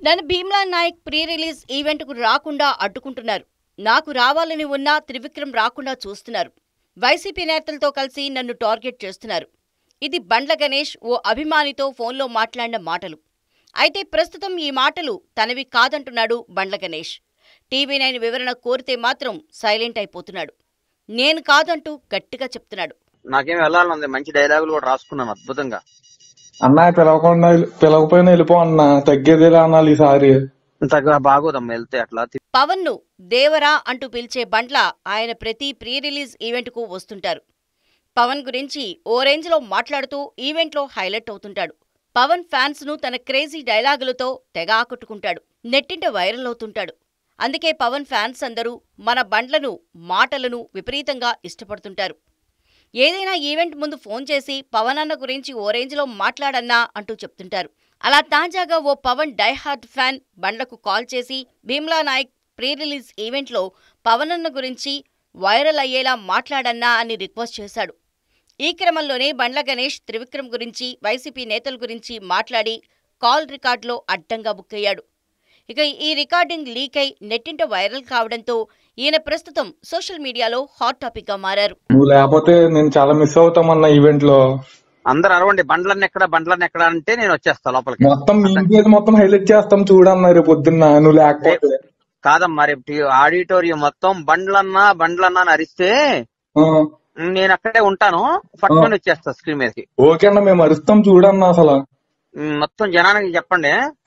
నన్ను Bheemla Nayak pre release ఈవెంట్కు రాకుండా అడ్డుకుంటున్నారు. నాకు రావాలని ఉన్నా త్రివిక్రమ్ రాకుండా చూస్తున్నారు. వైసీపీ నేతలతో కలిసి నన్ను టార్గెట్ చేస్తున్నారు. ఇది బండ్ల గణేష్ ఓ అభిమానితో ఫోన్లో మాట్లాడిన మాటలు. అయితే ప్రస్తుతం ఈ మాటలు తనవి కాదంటున్నాడు బండ్ల గణేష్. TV9 వివరణ కోరితే మాత్రం సైలెంట్ అయిపోతున్నాడు. నేను కాదంటూ గట్టిగా చెప్తున్నాడు. నాకేం వెళ్ళాలని మంచి డైలాగులు కూడా రాసుకున్నాను అద్భుతంగా. అన్నా పిలవకపోయినా వెళ్ళిపో అన్నా, తగ్గేదేలా అన్నాలి ఈసారి. బాగోదమ్మా వెళ్తే అట్లా. పవన్ ను దేవరా అంటూ పిలిచే బండ్ల ఆయన ప్రతి ప్రీ రిలీజ్ ఈవెంట్ కు వస్తుంటారు. పవన్ గురించి ఓ రేంజ్ లో మాట్లాడుతూ ఈవెంట్ లో హైలైట్ అవుతుంటాడు. పవన్ ఫ్యాన్స్ ను తన క్రేజీ డైలాగులతో తెగ ఆకట్టుకుంటాడు. నెట్టింట వైరల్ అవుతుంటాడు. అందుకే పవన్ ఫ్యాన్స్ అందరూ మన బండ్లను మాటలను విపరీతంగా ఇష్టపడుతుంటారు. ఏదైనా ఈవెంట్ ముందు ఫోన్ చేసి పవన్ అన్న గురించి ఓ రేంజ్లో మాట్లాడన్నా అంటూ చెప్తుంటారు. అలా తాజాగా ఓ పవన్ డైహార్డ్ ఫ్యాన్ బండ్లకు కాల్ చేసి భీమ్లా నాయక్ ప్రీ రిలీజ్ ఈవెంట్లో పవన్ అన్న గురించి వైరల్ అయ్యేలా మాట్లాడన్నా అని రిక్వెస్ట్ చేశాడు. ఈ క్రమంలోనే బండ్ల గణేష్ త్రివిక్రమ్ గురించి, వైసీపీ నేతల గురించి మాట్లాడి కాల్ రికార్డులో అడ్డంగా బుక్ అయ్యాడు. ఇక ఈ రికార్డింగ్ లీక్ అయి నెట్టింట వైరల్ కావడంతో ఈయన ప్రస్తుతం సోషల్ మీడియాలో హాట్ టాపిక్ గా మారారు. నువ్వు లేకపోతే నేను చాలా మిస్ అవుతామన్న ఈవెంట్ లో. అందరు అరవండి బండ్లన్నీ ఎక్కడ అంటే నేను వచ్చేస్తా లోపలికి. మొత్తం హైలైట్ చేస్తాం చూడన్నారు రేపు పొద్దున్న నువ్వు లేకపోతే. కాదమ్మా రేపు ఆడిటోరియం మొత్తం బండ్లన్నా అని అరిస్తే నేను అక్కడే ఉంటాను, పట్టుకొని వచ్చేస్తా స్క్రీన్ మీదకి. ఓకే అన్న, మేము అరుస్తాం చూడన్నా. అసలు మొత్తం జనానికి చెప్పండి.